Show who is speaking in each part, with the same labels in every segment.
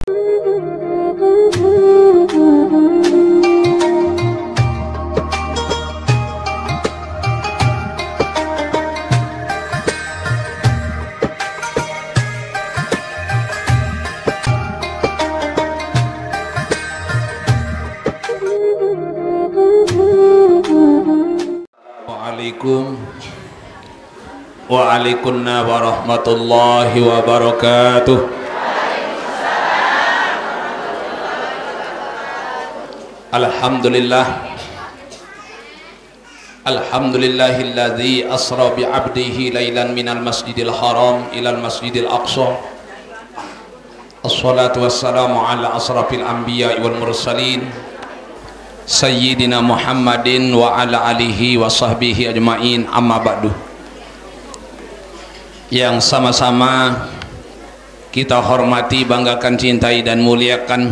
Speaker 1: Waalaikumsalam warahmatullahi wabarakatuh. Alhamdulillah. Alhamdulillahilladzi asra bi 'abdihi lailan minal masjidil haram ilal masjidil aqsa. Assalatu wassalamu ala asrafil anbiya'i wal mursalin sayyidina Muhammadin wa ala alihi wa sahbihi ajma'in, amma ba'du. Yang sama-sama kita hormati, banggakan, cintai dan muliakan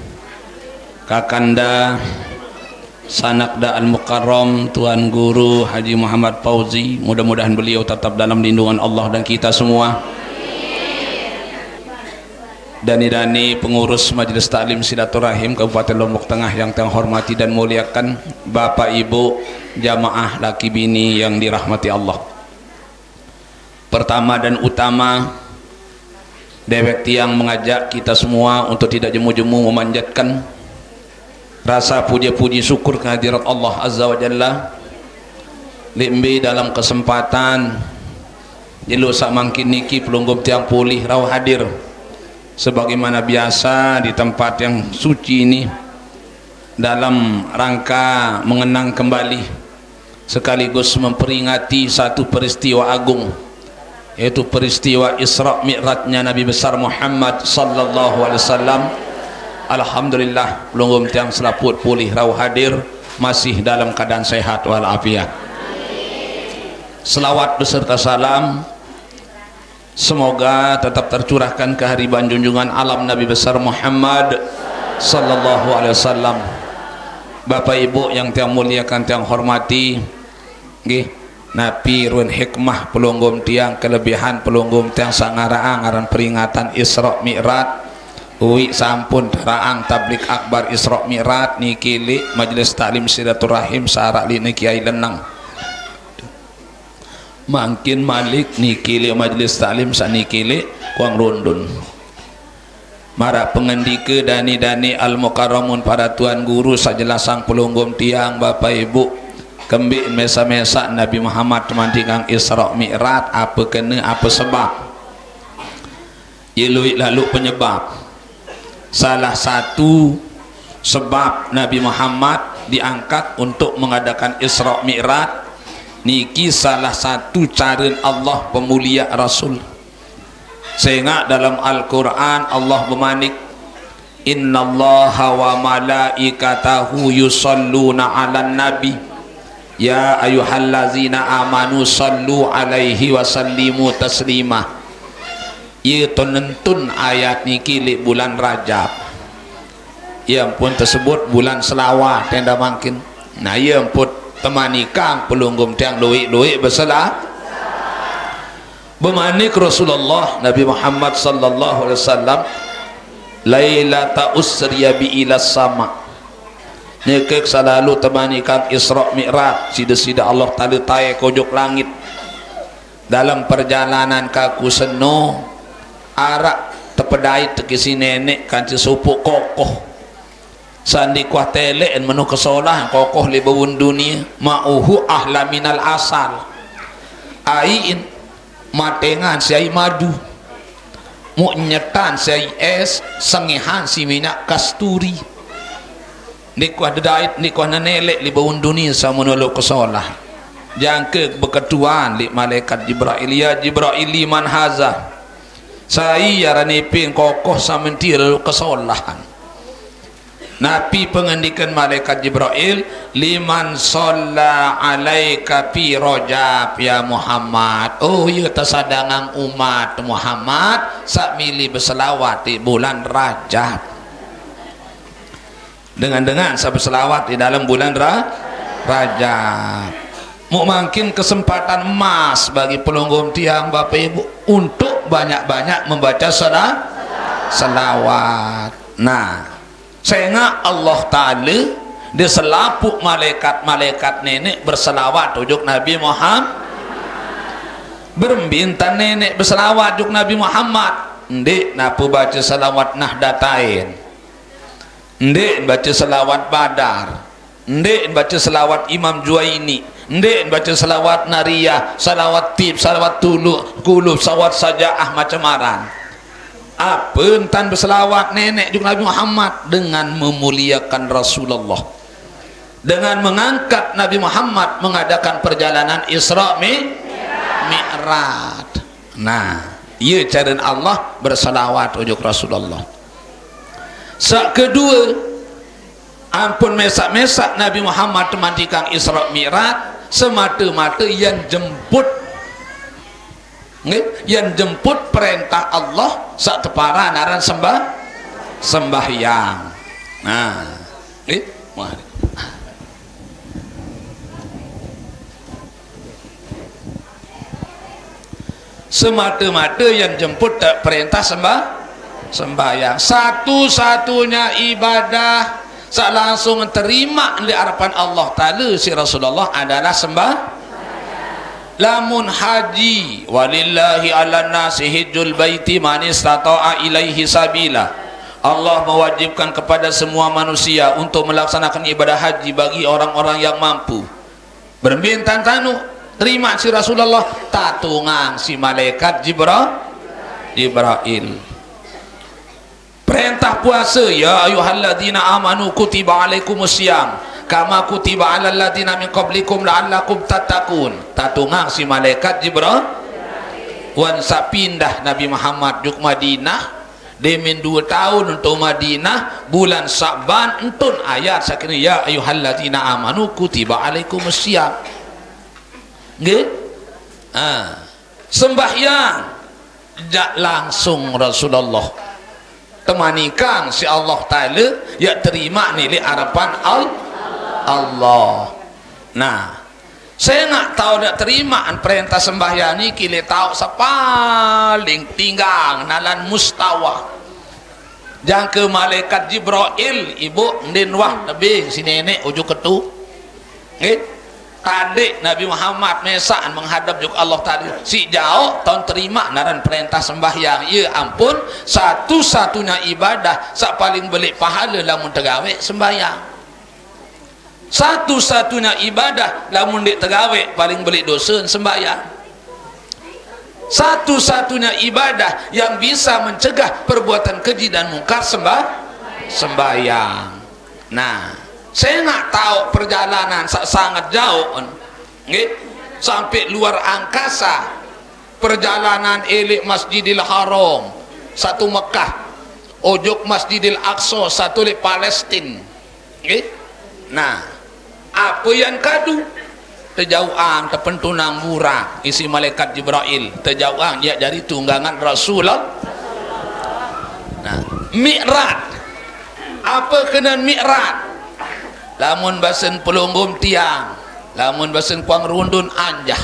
Speaker 1: Kakanda Sanakda Al-Mukarram Tuan Guru Haji Muhammad Fauzi, mudah-mudahan beliau tetap dalam lindungan Allah dan kita semua. Dani-dani pengurus Majelis Taklim Silaturahim Kabupaten Lombok Tengah yang saya hormati dan muliakan, Bapak Ibu jamaah laki bini yang dirahmati Allah. Pertama dan utama, dewek tiang mengajak kita semua untuk tidak jemu-jemu memanjatkan rasa puji-puji syukur kehadirat Allah Azza wa Jalla. Limbi dalam kesempatan jelu sak mangkin niki pelunggum tiang pulih raw hadir sebagaimana biasa di tempat yang suci ini dalam rangka mengenang kembali sekaligus memperingati satu peristiwa agung, yaitu peristiwa Isra Mi'rajnya Nabi besar Muhammad sallallahu alaihi wasallam. Alhamdulillah pelunggum tiang selaput pulih raw hadir masih dalam keadaan sehat walafiat. Selawat beserta salam semoga tetap tercurahkan ke hariban junjungan alam Nabi besar Muhammad sallallahu alaihi wasallam. Bapak Ibu yang tiang muliakan, tiang hormati, nggih, Nabi ruan hikmah pelunggum tiang, kelebihan pelunggum tiang sangaraang aran peringatan Isra Mi'raj uwi sampun teraang tablik akbar Isra Mi'raj niki li Majelis Taklim Silaturahim sarak li niki ai lenang mangkin malik niki li Majelis Taklim saniki li kuang rundun mara pengendike dani-dani al-mukarramun para tuan guru sajelasang pelunggum tiang, Bapak Ibu kembik mesa-mesa Nabi Muhammad mandingang Isra Mi'raj apa kena apa sebab yeluik lalu penyebab. Salah satu sebab Nabi Muhammad diangkat untuk mengadakan Isra Mi'raj niki salah satu cara Allah pemulia Rasul, sehingga dalam Al-Quran Allah bermanik innallaha wa malaikatahu yusalluna 'alan nabi ya ayyuhallazina amanu sallu alaihi wa sallimu taslima. Ia tenentun ayat niki li bulan Rajab, ia pun tersebut bulan selawat tenda mangkin. Nah ia pun temani kang pelunggum tiang luik-luik bersalah bermanik Rasulullah Nabi Muhammad sallallahu alaihi wasallam lailata usriya bi ila sama nyekek selalu temani kang Isra Mi'raj sida-sida Allah tali tae kojok langit dalam perjalanan kaku seno arak tepedai tekisi nenek kanci supuk kokoh sandi kuah telek menu kesolah kokoh li bawun dunia ma'uhu ahla minal asal aiin matengan siai madu mu'nyetan siai es sengihan si minyak kasturi nikuah dedait nikuah nenelek li bawun dunia sama nolok kesolah jangke beketuan li malaikat Jibril ya Jibril liman haza saya ranipin kokoh samentir kesolahan. Nabi pengendikan malaikat Jibril liman shalla alaika fi Rajab ya Muhammad. Oh ya tasadangan umat Muhammad sak mili berselawat di bulan Rajab. Dengan berselawat di dalam bulan Rajab. Mungkin kesempatan emas bagi pelunggum tiang Bapak Ibu untuk banyak-banyak membaca selawat. Nah, sehingga Allah Ta'ala dia selapuk malaikat nenek berselawat ujuk Nabi Muhammad, berbintan nenek berselawat ujuk Nabi Muhammad. Ndik napu baca selawat Nahdatain, ndik baca selawat Badar, ndik baca selawat Imam Juwaini, ndik baca selawat Nariyah, selawat Tib, selawat Tuluk, Kulub, selawat Sajaah macam-macam. Apa entan berselawat nenek juga Nabi Muhammad dengan memuliakan Rasulullah, dengan mengangkat Nabi Muhammad, mengadakan perjalanan Isra Mi'raj. Nah, ia cara Allah berselawat ujuk Rasulullah. Kedua, ampun mesak-mesak Nabi Muhammad temandikan Isra Mi'raj semata-mata yang jemput perintah Allah sak tepara naran sembahyang. Nah, semata-mata yang jemput perintah sembahyang. Satu-satunya ibadah sak langsung terima di hadapan Allah Ta'ala si Rasulullah adalah lamun haji walillahi ala nasi hijjul baiti man istata'a ilaihi sabila. Allah mewajibkan kepada semua manusia untuk melaksanakan ibadah haji bagi orang-orang yang mampu. Berbintan tanu terima si Rasulullah tatungang si malaikat Jibril. Perintah puasa, ya ayyuhalladzina amanu kutiba alaikumusiyam kama kutiba alal ladzina min qablikum la'allakum tattaqun. Tatungang si malaikat Jibril wan sapindah Nabi Muhammad juk Madinah demin 2 tahun untuk Madinah bulan Sa'ban entun ayat sakini ya ayyuhalladzina amanu kutiba alaikumusiyam. Nggih? Sembahyang jak langsung Rasulullah temanikan si Allah Ta'ala ya terima nilai harapan Allah. Nah, saya nak tahu dak terima perintah sembahyang ni kile tahu sepaling tinggang nalan mustawa jangka malaikat Jibril ibu ndin wah lebih si nenek ujuk ketu tadi Nabi Muhammad mesaan menghadap juga Allah tadi si jauh tahun terima naran perintah sembahyang. Ya ampun, satu-satunya ibadah sak paling belik pahala lamun tegawe sembahyang. Satu-satunya ibadah lamun dik tegawe paling belik dosa sembahyang. Satu-satunya ibadah yang bisa mencegah perbuatan keji dan mungkar sembahyang. Nah, saya nak tahu perjalanan sangat jauh sampai luar angkasa, perjalanan elik Masjidil Haram satu Mekah, ojok Masjidil Aqsa satu di Palestin. Nah, apa yang kadu terjauhan terpentunang murah isi malaikat Jibril terjauhan ya dari tunggangan Rasulullah. Nah, Mi'raj, apa kena Mi'raj? Lamun basen pelunggum tiang, lamun basen kuang rundun anjah,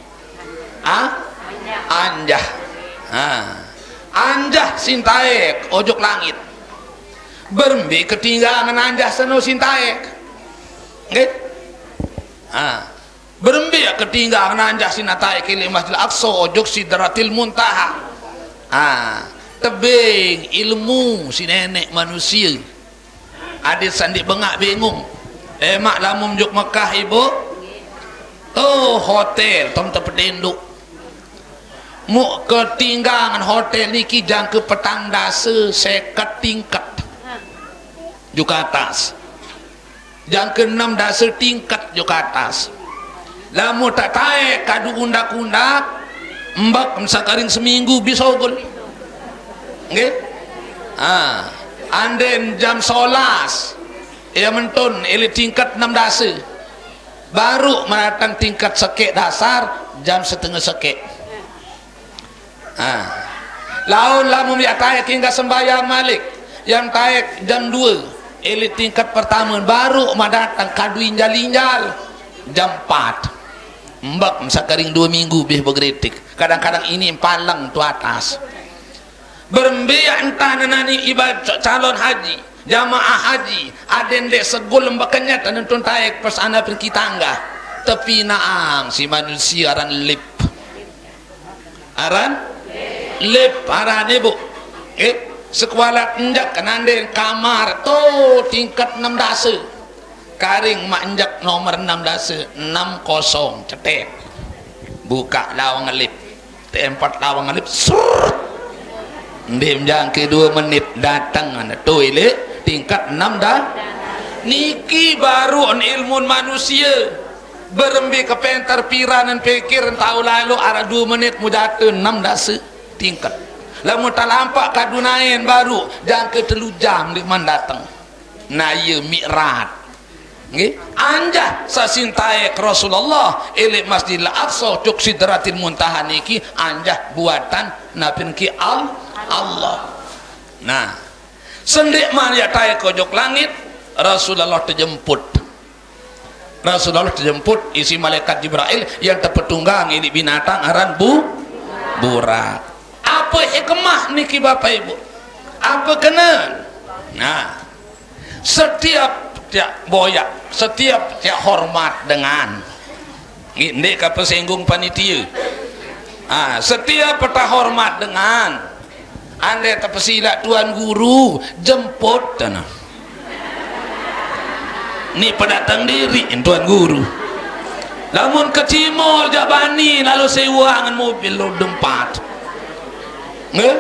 Speaker 1: anjah sintaek ojok langit, bermbi ketinggalan anjah seno sintaek, bermbi ketinggalan anjah sinataek ili Masjidil Aqsa ojok Sidratil Muntaha, tebing ilmu si nenek manusia, adit sandi bengak bingung. Mak lamun juk Mekah ibu oh hotel tom terpedenduk mu ketinggangan hotel niki jang ke petang dasa 50 tingkat juk atas jang ke 6 dasa tingkat juk atas lamun tak taek kadu undak-undak mbak sakaring seminggu bisa gol nggih anden jam 11 ia mentun ili tingkat 6 dasa baru menatang tingkat sekek dasar jam setengah sekek. Laun lamun ya taek hingga sembahyang malik yang taek jam 2 ili tingkat pertama baru mendatang kadu injal-injal jam 4 mbak sakaring 2 minggu bih bergeretik kadang-kadang ini palang tu atas berembiak entah nani ibadah calon haji jamaah haji aden dek segul lembakanya dan nonton taek pas anda pergi tangga tapi naang si manusia aran lip aran ibu sekolah enjak kananden kamar to tingkat 6 dasa karing mak enjak nomor 6 dasa 60 cetek buka lawang lip tempat lawang lip Ndim jangke 2 menit datang anda toilet tingkat 6 dah niki baru on ilmu manusia berembi kepentar piranan pikir tahu lalu arah 2 menit mujata 6 dasa tingkat lamun tak lampak kadunain baru jangke 3 jam liman datang na ye mi'rat nggih anjah sasintae Rasulullah elek Masjidil Aqsa cuk Sidratil Muntaha niki anjah buatan Nabi ki Allah. Nah, sendik Maria tae kojok langit Rasulullah terjemput. Rasulullah terjemput isi malaikat Jibril yang terpetunggang ini binatang aran burak. Apa hikmah niki Bapak Ibu? Apa kena? Nah, setiap tiap boyak, setiap tiap hormat dengan ini kapa singgung panitia. Setiap peta hormat dengan anda terpesilat tuan guru jemput tanah. Ni pendatang diri tuan guru. Lamun ke Cimol Jabani lalu sewa dengan mobil lo dempat. Nggak?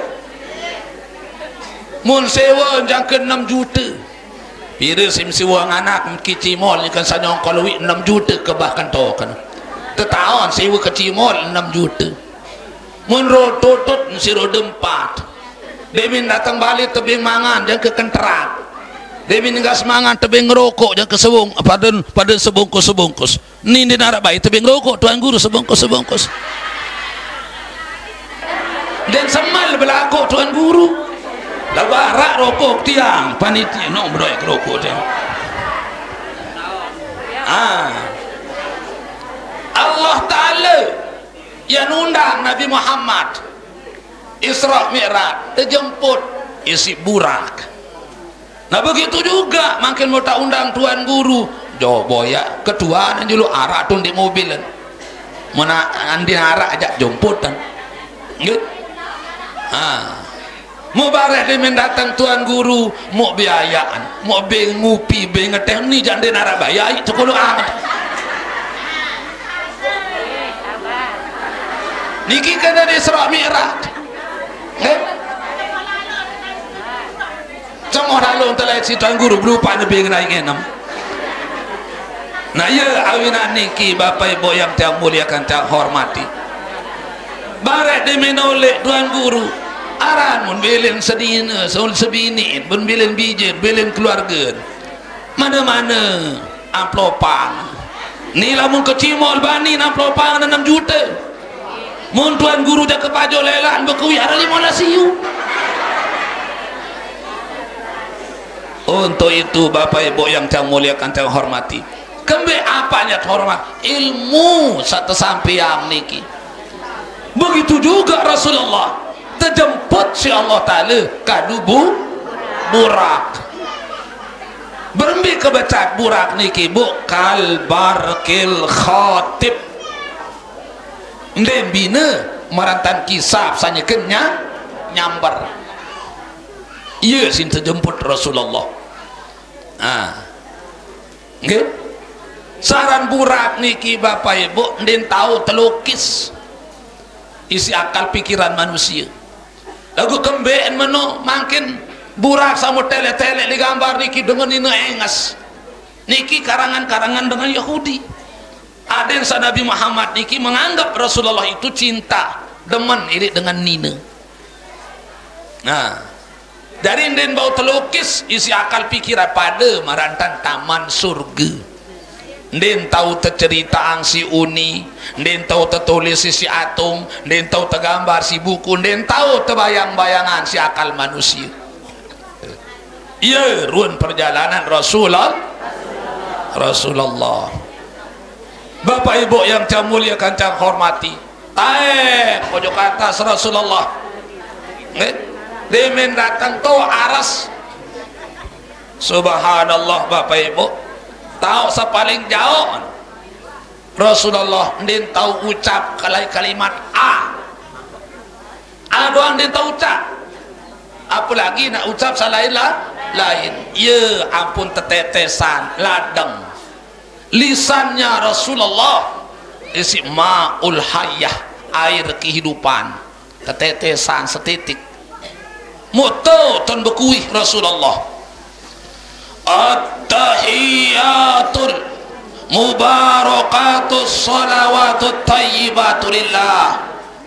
Speaker 1: Mun sewa jangka 6 juta. Bila sim sewa anak ke Cimol ni kan sanyong kalau 6 juta ke bahkan to kan. Tetahun sewa ke Cimol 6 juta. Mun ro tutut si ro dempat. Demin datang balik tebing mangan jangan ke kenterak. Demin enggak semangat tebing ngerokok jangan ke sebung pada sebungkus. Ni di narak baik tebing ngerokok tuan guru sebungkus. Dan semal belakok tuan guru. Labarak rokok tiang panitia no berdoa rokok dia. Allah Ta'ala yang undang Nabi Muhammad Isra Mi'raj terjemput isi burak. Nah begitu juga makin mau tak undang tuan guru jo boya ketua dan dulu arak tun di mobilan mana andi arak ajak jemputan gitu. Mau bareh dia mendatang tuan guru mau biayaan mau beng ngupi beng ngeteh ni jangan dia arak bayar sekolah amat niki kena di Isra Mi'raj. Cuma lalu telah si tuan guru berupa lebih naik 6. Nah ya awinan niki Bapak Ibu yang tiang muliakan tiang hormati. Barat di menolak tuan guru. Aran mun belen sedina, sol sebini, mun belen bijir, belen keluarga. Mana-mana amplopang. Ni lamun ke Cimol Bani amplopang 6 juta. Mun tuan guru dah kepajo lelan berkuih ada 15 siu. Untuk itu Bapak Ibu yang saya muliakan saya hormati kembe apanya hormat ilmu satu sampiang niki begitu juga Rasulullah terjemput si Allah Ta'ala kadubu burak berembi kebecat burak niki bu kalbarkil khatib ndembina marantan kisah sanya kenya nyambar iya sin terjemput Rasulullah nggih saran burak niki Bapak Ibu ndin tahu telukis isi akal pikiran manusia lagu kembeen meno makin burak sama tele-tele digambar niki dengan ini engas niki karangan-karangan dengan Yahudi ada yang Nabi Muhammad niki menganggap Rasulullah itu cinta demen ini dengan Nina. Nah dari den bau telukis isi akal pikiran pada marantan taman surga den tahu tercerita si Uni den tahu tertulis si atom den tahu tergambar si buku den tahu terbayang-bayangan si akal manusia iya ruang perjalanan Rasulullah Bapak Ibu yang saya muliakan saya hormati pojok atas Rasulullah demen datang tuh aras. Subhanallah Bapak Ibu, tahu sepaling jauh Rasulullah ndin tahu ucap kalimat doang ndin tahu ucap, apalagi nak ucap salain lain. Ya ampun tetetesan ladeng lisannya Rasulullah isi ma'ul hayyah, air kehidupan, tetetesan setitik mutu ton bekuih Rasulullah. At-tahiyatul mubarakatus salawatut tayyibatulillah.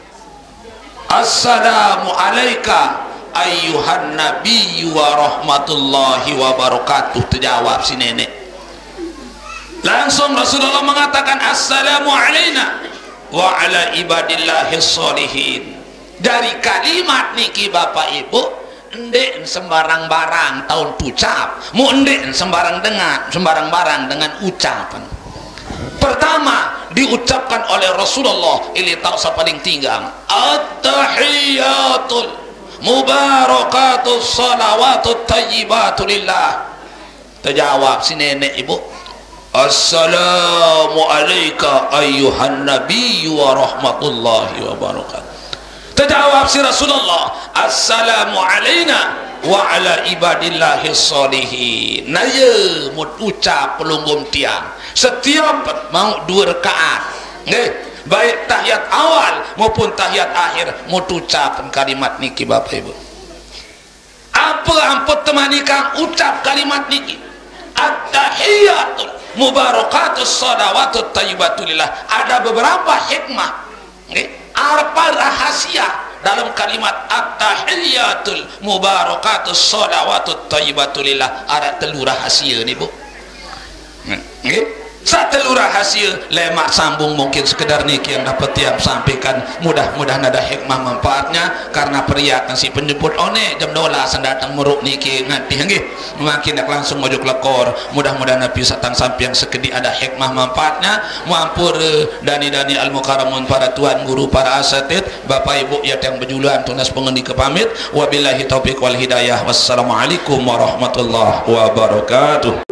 Speaker 1: Assalamu alaika ayyuhan nabiyyu wa rahmatullahi wa barakatuh. Terjawab si nenek. Langsung Rasulullah mengatakan assalamu alaina wa ala ibadillahis sholihin. Dari kalimat niki Bapak Ibu, ndek sembarang barang tahun ucap, mu ndek sembarang barang dengan ucapan. Pertama diucapkan oleh Rasulullah ini tahu paling tinggal at-tahiyatul mubarakatus salawatut tayyibatulillah. Terjawab si nenek ibu, assalamu alaika ayyuhan nabiyyu wa rahmatullahi wa barakatuh. Terjawab si Rasulullah, assalamu alaina wa ala ibadillahis sholihin. Naya mut ucap pelunggum tiang setiap mau 2 rakaat, baik tahiyat awal maupun tahiyat akhir mau ucap kalimat niki Bapak Ibu. Apa ampun temanikan ucap kalimat niki, at-tahiyatul mubarakatus salawatut tayyibatulillah. Ada beberapa hikmah, apa rahasia dalam kalimat at-tahiyatul mubarakatus salawatut tayyibatulillah. Ada telur rahasia ni Bu. Satu rahasia lemak sambung mungkin sekedar niki yang dapat tiap sampaikan. Mudah-mudahan ada hikmah manfaatnya karena periakan si penjemput one jam 12 datang meruk niki nganti nggih makin nak langsung maju kelekor. Mudah-mudahan bisa tang sampai yang sekedi ada hikmah manfaatnya. Muampur dani-dani al-mukarramun, para tuan guru, para asatid, Bapak Ibu yang berjuluan tunas pengendi kepamit. Wabillahi taufiq wal hidayah. Wassalamualaikum warahmatullahi wabarakatuh.